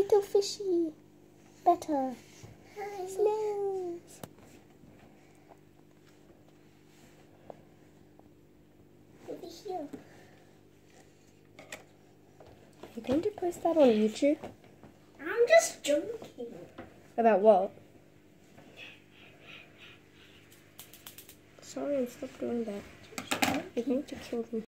little fishy. Better. Snails. Over here. Are you going to post that on YouTube? I'm just joking. About what? Sorry, stop doing that. You're going to kill me.